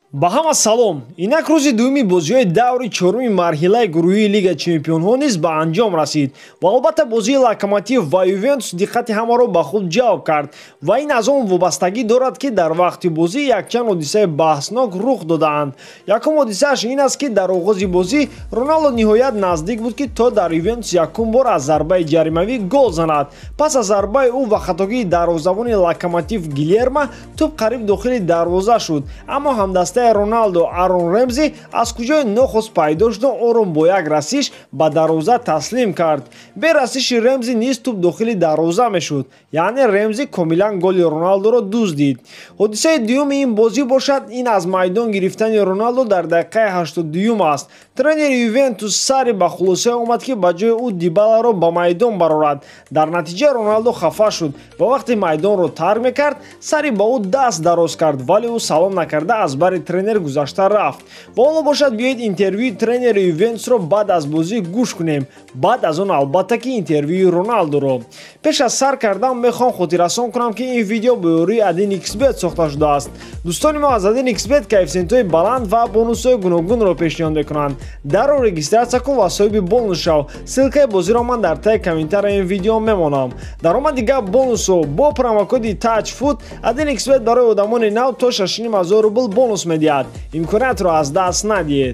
ба ҳама салом. Инак рӯзи дуюми бозиҳои даври чорум марҳилаи гурӯҳии Лига Чемпионҳо низ ба анҷом расид ва албатта бозии Локомотив ва Ювентус диққати ҳамаро ба худ ҷалб кард ва ин аз он вобастагӣ дорад, ки дар вақти бозӣ якчанд ҳодисаи баҳснок рух додаанд. Якум ҳодисааш ин аст, ки дар оғози бозӣ Роналдо ниҳоят наздик буд, ки то дар Ювентус якум бор аз зарбаи ҷаримавӣ гол занад. Пас аз зарбаи ӯ ва хатогии дарвозабони Локомотив Гильермо туп қариб дохили дарвоза шуд, аммо ҳамдастаи Роналдо Арон Ремзи аз куҷои нохост пайдо шуд, ором бо як расиш ба дарвоза таслим кард. Бе расиши Ремзи низ туп дохили дарвоза мешуд, яъне Ремзи комилан голи Роналдоро дуздид. ҳодисаи дуюми ин бозӣ бошад, ин аз майдон гирифтани Роналдо дар дақиқаи 82 аст. Тренери Ювентус сари ба хулосае омад, ки ба ҷои ӯ Дибаларо ба майдон барорад. Дар натиҷа Роналдо хафа шуд ва вақте майдонро тарк мекард, сари ба ӯ даст дароз кард, вале ӯ салом накарда аз бари тренер гузашта рафт. Ва ҳоло бошад биёед интервюи тренери Ювентусро баъд аз бозӣ гӯш кунем. Баъд аз он албатта ки интервюи Роналдоро. Пеш аз сар кардан мехоҳам хотиррасон кунам, ки ин видео бо ёрии 1xBet сохта шудааст. дӯстони мо аз 1xBet коэффициентҳои баланд ва бонусҳои гуногунро пешниҳод мекунанд. Дарров регистратсия кун ва соҳиби бонус шав. Ссилкаи бозиро ман дар таги комментарияи ин видео мемонам. Даромади гап бонусо бо промокоди TouchFoot 1xBet барои одамони нав то 6500 рубл бонус медиҳад. имкониятро аз даст надиҳед.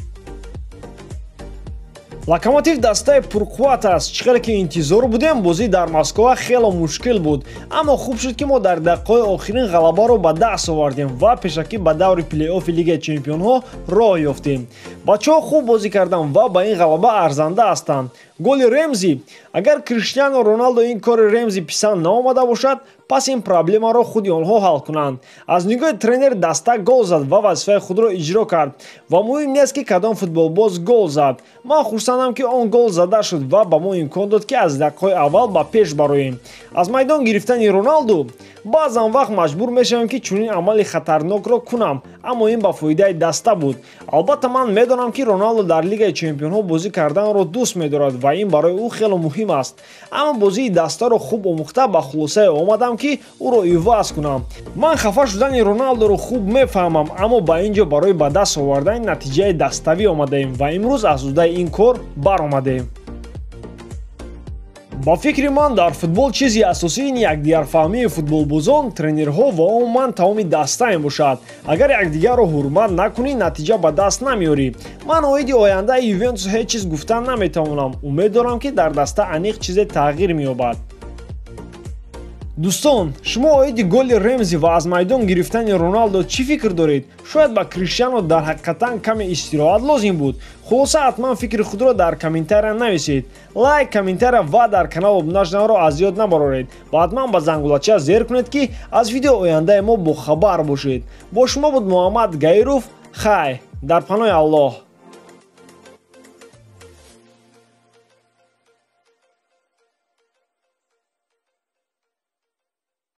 Локомотив дастаи пурқувват аст. Чӣ қадр ки интизор будем, бозӣ дар Москва хело мушкил буд, аммо хуб шуд, ки мо дар дақиқаҳои охирин ғалабаро ба даст овардем ва пешакӣ ба даври плей-оффи Лигаи Чемпионҳо роҳ ёфтем. Бачаҳо хуб бозӣ карданд ва ба ин ғалаба арзанда ҳастанд. Голи Ремзи. Агар Криштиану Роналдо ин кори Ремзи писанд наомада бошад, пас ин проблемаро худи онҳо ҳал кунанд. Аз нигоҳи тренер даста гол зад ва вазифаи худро иҷро кард ва муҳим нест, ки кадом футболбоз гол зад. Ман хурсандам, ки он гол зада шуд ва ба мо имкон дод, ки аз дақиқаҳои аввал ба пеш бароем. Аз майдон гирифтани Роналду баъзан вақт маҷбур мешавам, ки чунин амали хатарнокро кунам, аммо ин ба фоидаи даста буд. Албатта ман медонам, ки Роналдо дар Лигаи Чемпионҳо бозӣ карданро дӯст медорад ва ин барои ӯ хело муҳим аст. Аммо бозии дастаро хуб омӯхта ба хулосае омадам, ки ӯро иваз кунам. Ман хафа шудани Роналдоро хуб мефаҳмам, аммо ба ин ҷо барои ба даст овардани натиҷаи даставӣ омадаем ва имрӯз аз удаи ин кор баромадем. Ба фикри ман дар футбол чизи асосӣ ин якдигарфаҳмии футболбозон, тренерҳо ва умуман тамоми даста мебошад. Агар якдигарро ҳурмат накунӣ, натиҷа ба даст намеёрӣ. Ман оиди ояндаи Ювентус ҳеҷ чиз гуфтан наметавонам. Умед дорам, ки дар даста аниқ чизе тағйир меёбад. Дӯстон, шумо оиди голи Ремзи ва аз майдон гирифтани Роналдо чӣ фикр доред? Шояд ба Криштиану дар ҳақиқатан каме истироҳат лозим буд? Хулоса ҳатман фикри худро дар комментария нависед. Лайк, комментария ва дар канал обуна шуданро аз ёд набароред. Ва ҳатман ба зангулача зер кунед, ки аз видео ояндаи мо бохабар бошед. Бо шумо буд Муҳаммад Гаиров. Хай, дар паноҳи Аллоҳ.